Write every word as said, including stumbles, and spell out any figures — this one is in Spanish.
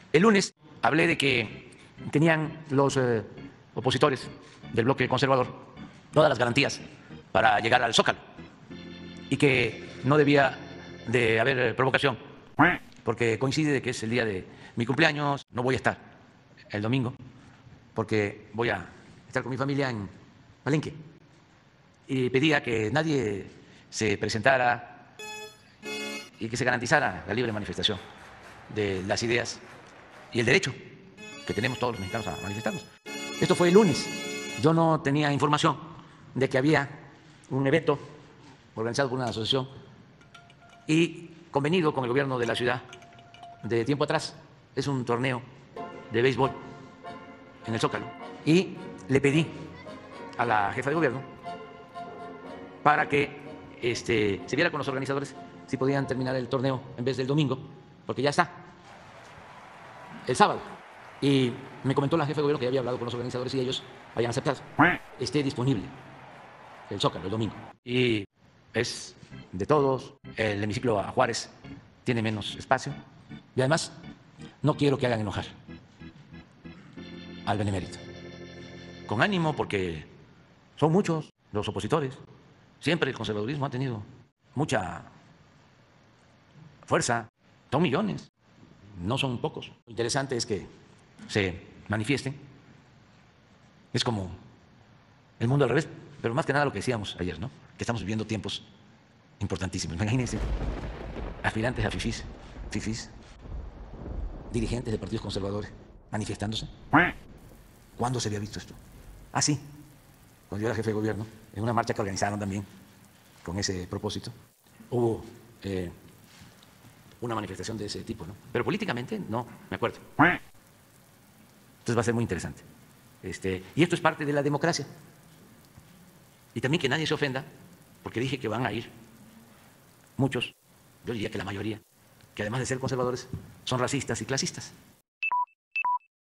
El lunes hablé de que tenían los eh, opositores del bloque conservador todas las garantías para llegar al Zócalo y que no debía de haber provocación porque coincide de que es el día de mi cumpleaños. No voy a estar el domingo porque voy a estar con mi familia en Palenque y pedía que nadie se presentara y que se garantizara la libre manifestación de las ideas y el derecho que tenemos todos los mexicanos a manifestarnos. Esto fue el lunes. Yo no tenía información de que había un evento organizado por una asociación y convenido con el gobierno de la ciudad de tiempo atrás. Es un torneo de béisbol en el Zócalo. Y le pedí a la jefa de gobierno para que este, se viera con los organizadores si podían terminar el torneo en vez del domingo, porque ya está el sábado. Y me comentó la jefa de gobierno que ya había hablado con los organizadores y ellos habían aceptado. Esté disponible el Zócalo el domingo. Y es de todos. El hemiciclo a Juárez tiene menos espacio. Y además, no quiero que hagan enojar al benemérito. Con ánimo, porque son muchos los opositores. Siempre el conservadurismo ha tenido mucha fuerza. Son millones, no son pocos. Lo interesante es que se manifiesten. Es como el mundo al revés, pero más que nada lo que decíamos ayer, ¿no? Que estamos viviendo tiempos importantísimos. Imagínense, aspirantes a fifís, fifís, dirigentes de partidos conservadores manifestándose. ¿Cuándo se había visto esto? Ah, sí, cuando yo era jefe de gobierno, en una marcha que organizaron también con ese propósito, hubo eh, una manifestación de ese tipo, ¿no? Pero políticamente no, me acuerdo. Entonces va a ser muy interesante. Este, y esto es parte de la democracia. Y también que nadie se ofenda, porque dije que van a ir muchos, yo diría que la mayoría, que además de ser conservadores, son racistas y clasistas.